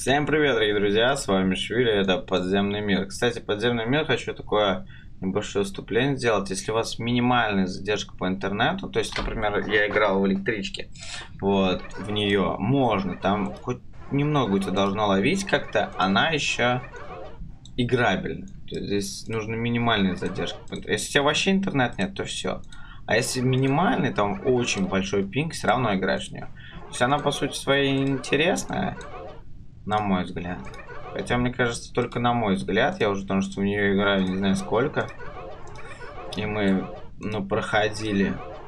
Всем привет, дорогие друзья, с вами Швили, это Подземный мир. Кстати, Подземный мир, хочу такое небольшое вступление сделать. Если у вас минимальная задержка по интернету, то есть, например, я играл в электричке, вот, в нее можно, там хоть немного у тебя должно ловить как-то, она еще играбельна. То есть, здесь нужна минимальная задержка. Если у тебя вообще интернет нет, то все. А если минимальный, там очень большой пинг, все равно играешь в нее. То есть она по сути своей интересная. На мой взгляд. Хотя, мне кажется, только на мой взгляд. Я уже потому что в нее играю не знаю сколько. И мы, проходили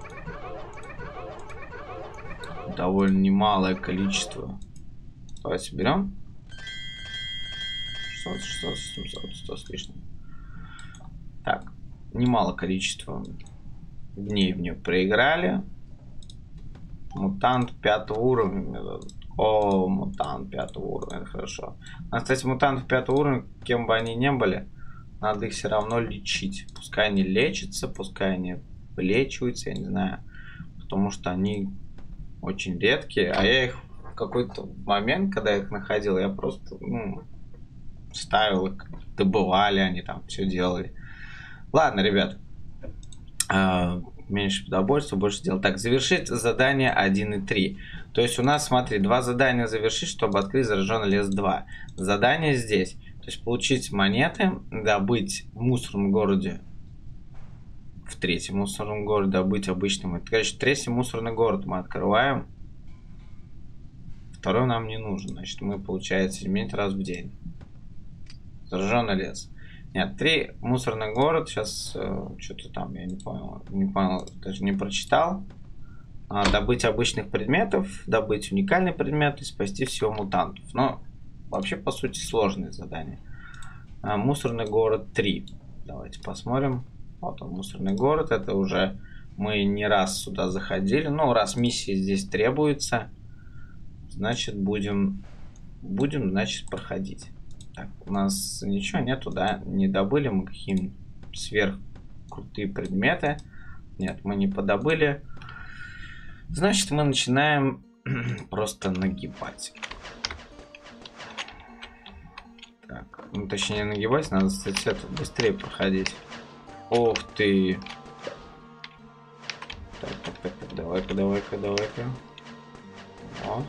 довольно немалое количество. Давайте берем. 600, 700, 100 с лишним. Так, немало количество дней в нее проиграли. Мутант 5 уровня мне дадут. О, мутант 5 уровня, это хорошо. А, кстати, мутантов 5 уровня, кем бы они ни были, надо их все равно лечить. Пускай они лечатся, пускай они вылечиваются, я не знаю. Потому что они очень редкие. А я их в какой-то момент, когда я их находил, я просто, ставил их, добывали, они там все делали. Ладно, ребят. Меньше подобольства, больше дел. Так, завершить задание 1 и 3. То есть у нас, смотри, 2 задания завершить, чтобы открыть зараженный лес 2. Задание здесь. То есть получить монеты, добыть в мусорном городе, в 3-м мусорном городе, добыть обычным. Это, короче, 3-й мусорный город мы открываем. 2-й нам не нужен. Значит, мы, получается, иметь раз в день. Зараженный лес. Нет, 3 мусорный город. Сейчас что-то там, я не понял, даже не прочитал. Добыть обычных предметов, добыть уникальный предмет и спасти всего мутантов. Но вообще, по сути, сложное задание. Мусорный город 3. Давайте посмотрим. Вот он, мусорный город. Это уже мы не раз сюда заходили. Ну, раз миссии здесь требуется, значит, будем, значит, проходить. Так, у нас ничего нету, да? Не добыли мы какие-нибудь сверхкрутые предметы. Нет, мы не подобыли. Значит, мы начинаем просто нагибать. Так, точнее нагибать, надо, кстати, это быстрее проходить. Ох ты! Так, давай-ка. Вот.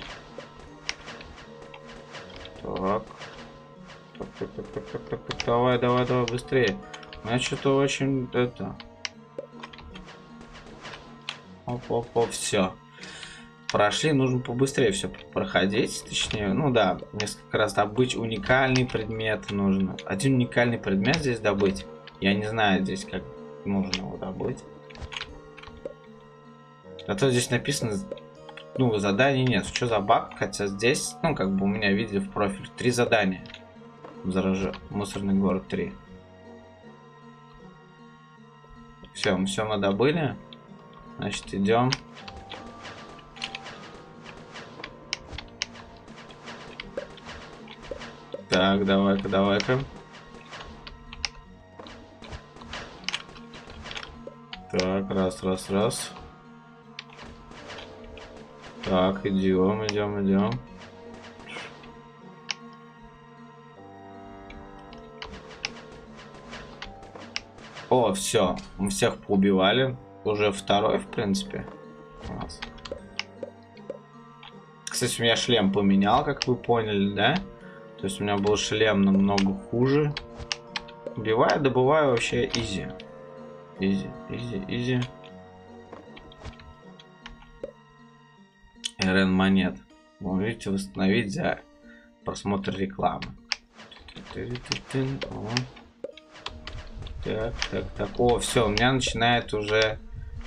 Так, давай, быстрее. Я что-то очень это. Оп, все. Прошли, нужно побыстрее все проходить. Точнее, да, несколько раз добыть уникальный предмет нужно. Один уникальный предмет здесь добыть. Я не знаю здесь, как нужно его добыть. А то здесь написано, заданий нет. Что за баг? Хотя здесь, у меня видели в профиль 3 задания. Мусорный город 3. Все мы добыли. Значит, идем. Так, давай-ка. Так, раз. Так, идем. О, все, мы всех поубивали. Уже 2-й, в принципе, у нас. Кстати, у меня шлем поменял, как вы поняли, да? То есть у меня был шлем намного хуже. Убиваю, добываю вообще изи. Изи. РН монет. Можете восстановить за просмотр рекламы. Так. О, все, у меня начинает уже...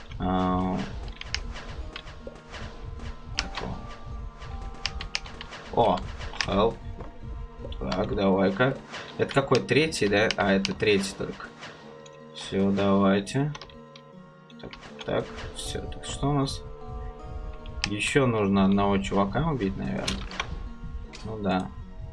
О, help. Так, давай-ка. Это какой? 3-й, да? А, это 3-й только. Все, давайте. Так, все. Так, что у нас? Еще нужно одного чувака убить, наверное. Ну да.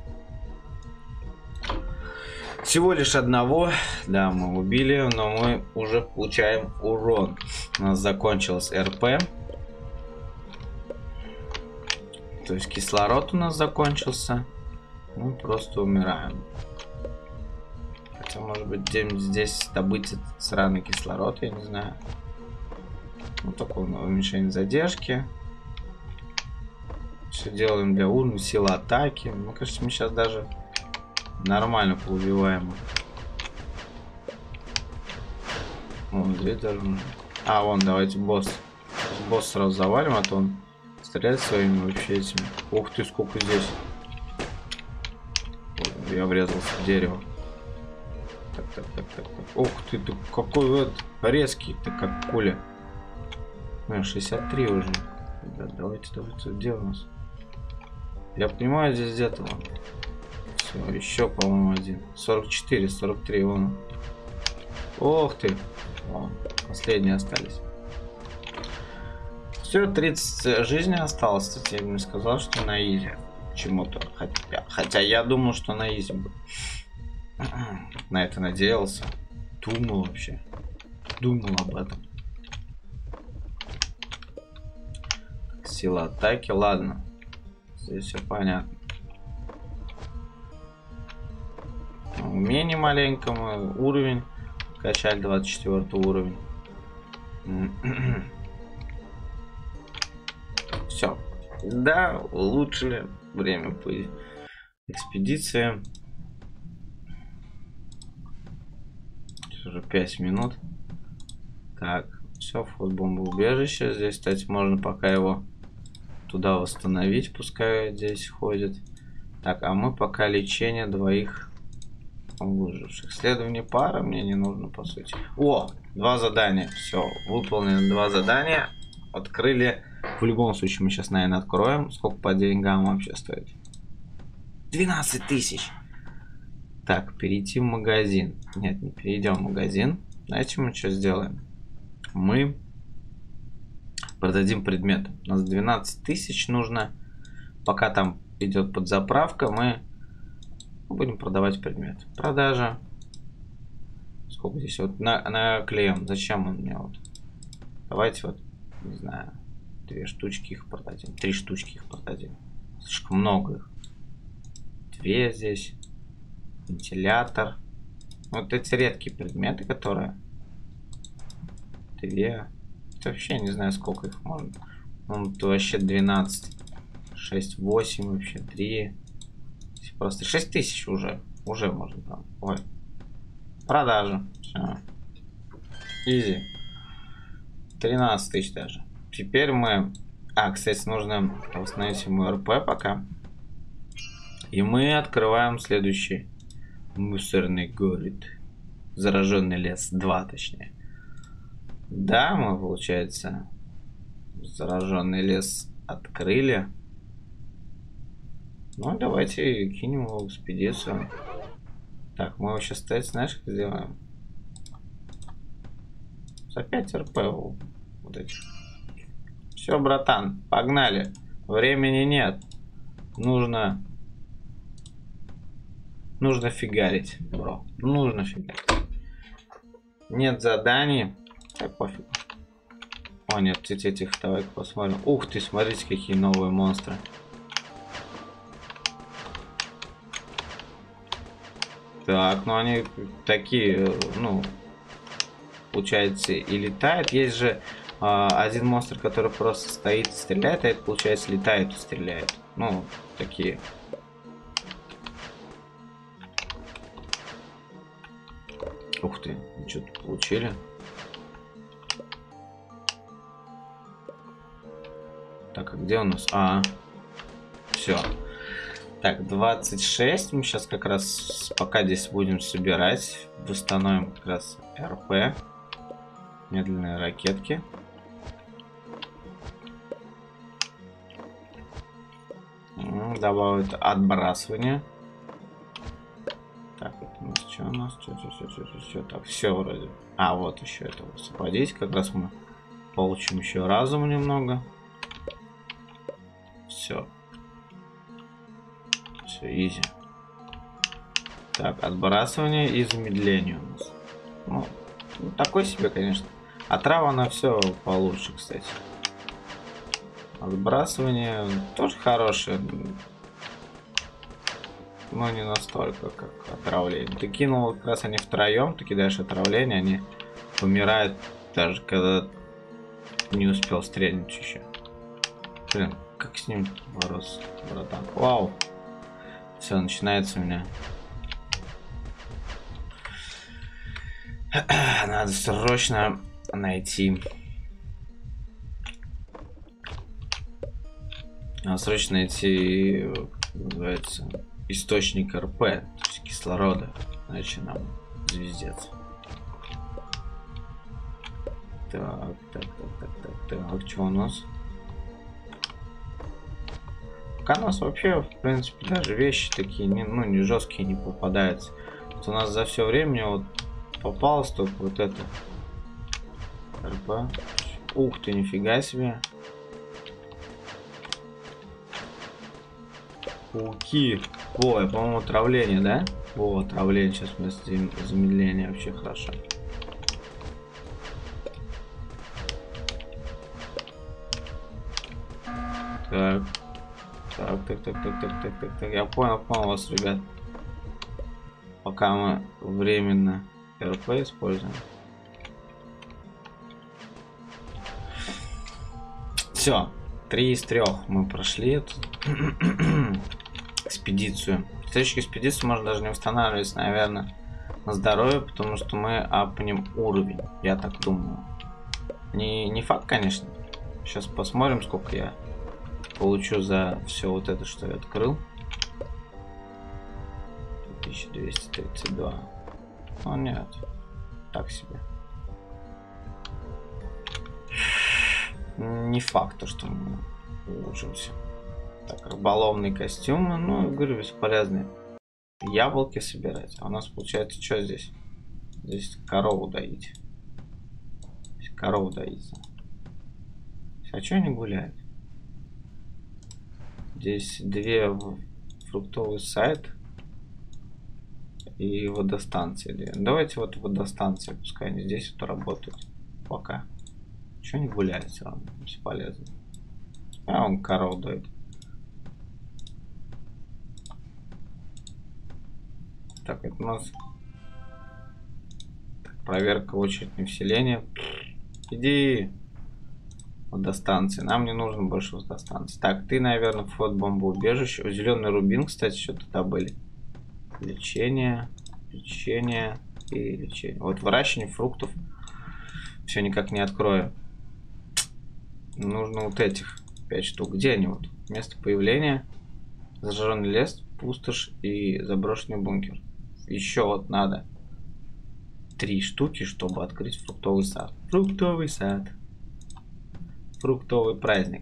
Всего лишь одного. Да, мы убили, но мы уже получаем урон. У нас закончилась РП. То есть кислород у нас закончился. мы просто умираем. Хотя, может быть, где-нибудь здесь добыть этот сраный кислород, я не знаю. Вот такое уменьшение задержки. Все делаем для уровня, сила атаки. Мне кажется, мы сейчас даже нормально поубиваем. Вон здесь даже... А, вон, давайте босс. Босс сразу завалим, а то он стреляет своими вообще этими. Ух ты, сколько здесь. Я врезался в дерево. Так. Ух ты, какой вот резкий, ты как пуля. 63 уже. Да, давайте, где у нас? Я понимаю, здесь где-то вон. Все, еще, по-моему, один. 44, 43, вон. Ох ты. Вон, последние остались. Все, 30 жизней осталось. Кстати, я не сказал, что на изи. Почему-то. Хотя я думал, что на изи будет. На это надеялся. Думал вообще. Думал об этом. Сила атаки, ладно. Здесь все понятно. Умение маленько, мы уровень качали, 24 уровень. Все. Да, улучшили время по экспедиции. Сейчас уже 5 минут. Так, все, вход бомбоубежище. Здесь, кстати, можно пока его туда восстановить, пускай здесь ходит. Так, а мы пока лечение двоих выживших. Исследование пара мне не нужно, по сути. О, 2 задания. Все, выполнено 2 задания. Открыли. В любом случае мы сейчас, наверное, откроем. Сколько по деньгам вообще стоит? 12 тысяч. Так, перейти в магазин. Нет, не перейдем в магазин. Знаете, мы что сделаем? Мы продадим предмет. У нас 12 тысяч нужно. Пока там идет подзаправка, мы будем продавать предмет. Продажа. Сколько здесь? Вот наклеим. Зачем он мне вот? Давайте вот, не знаю, 2 штучки их продадим. 3 штучки их продадим. Слишком много их. 2 здесь. Вентилятор. Вот эти редкие предметы, которые... 2. Вообще не знаю, сколько их можно. Ну, то вообще 12. 6, 8 вообще, 3. Просто 6 тысяч уже. Уже можно там. Ой. Продажа. Все. Изи. 13 тысяч даже. Теперь мы... А, кстати, нужно восстановить ему РП пока. И мы открываем следующий. Мусорный город. Зараженный лес 2, точнее. Да, мы, получается, зараженный лес открыли. Ну, давайте кинем его в экспедицию. Так, мы его сейчас, кстати, знаешь, как сделаем? За 5 РП вот этих. Все, братан, погнали. Времени нет. Нужно фигарить, бро. Нужно фигарить. Нет заданий. Так, пофиг. О, нет, этих, давай-ка посмотрим. Ух ты, смотрите, какие новые монстры. Так, ну они такие, ну, получается, и летают. Есть же один монстр, который просто стоит и стреляет, а это, получается, летает и стреляет. Ну, такие. Ух ты, что-то получили. Так, а где у нас? Все. Так, 26. Мы сейчас как раз пока здесь будем собирать. Восстановим как раз РП. Медленные ракетки. Добавить отбрасывание. Так, это у нас что у нас? Что? Так, все вроде. А, вот еще это освободить. Как раз мы получим еще разума немного. Все. Все, изи. Так, отбрасывание и замедление у нас. Ну, такой себе, конечно. А трава, она все получше, кстати. Отбрасывание тоже хорошее. но не настолько, как отравление. Ты кинул как раз они втроем, ты кидаешь отравление, они помирают, даже когда не успел стрельнуть еще. Блин, как с ним бороться, братан? Вау! Все, начинается у меня. Надо срочно найти. Срочно найти, называется, источник РП, то есть кислорода. Иначе нам звездец. Так. Что у нас? Пока у нас вообще, в принципе, даже вещи такие, не жесткие не попадаются. Вот у нас за все время вот попалось только вот это. РП. Ух ты, нифига себе. Пауки. О, я, по-моему, отравление, да? О, отравление. Сейчас вместо замедления вообще хорошо. Так. Так. Я понял вас, ребят. Пока мы временно РП используем. Все. 3 из 3 мы прошли эту экспедицию. Следующую экспедицию можно даже не устанавливать, наверное, на здоровье, потому что мы апнем уровень. Я так думаю. Не факт, конечно. Сейчас посмотрим, сколько я получу за все вот это, что я открыл. 1232. О, нет. Так себе. Не факт, что мы улучшимся. Так, рыболовные костюмы. Ну, говорю, бесполезные. Яблоки собирать. А у нас получается, что здесь? Здесь корову доить. Здесь корову доить. А что они гуляют? Здесь 2 фруктовый сайт и водостанции. Давайте вот водостанции, пускай они здесь вот работают. Пока. Что не гуляют, все равно бесполезно. А он корову дает. Так, это у нас проверка очередь на вселение. Иди. Водостанции. Нам не нужно больше водостанции. Так, ты, наверное, вход в бомбоубежище. Зеленый рубин, кстати, что-то там были. Лечение и лечение. Вот выращивание фруктов. Все никак не открою. Нужно вот этих 5 штук. Где они вот? Место появления. Зажженный лес, пустошь и заброшенный бункер. Еще вот надо 3 штуки, чтобы открыть фруктовый сад. Фруктовый сад. Фруктовый праздник.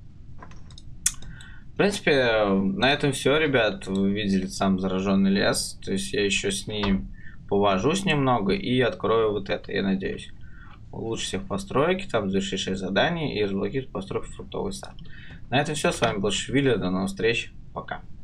В принципе, на этом все, ребят. Вы видели сам зараженный лес. То есть я еще с ним повожусь немного и открою вот это, я надеюсь. Улучшить всех постройки, там завершить 6 заданий и разблокировать постройку фруктовый сад. На этом все. С вами был Швили. До новых встреч. Пока.